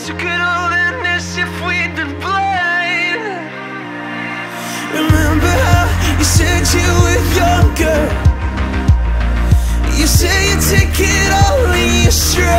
So could all end this if we'd been blind? Remember how you said you were younger? You say you take it all in your stride.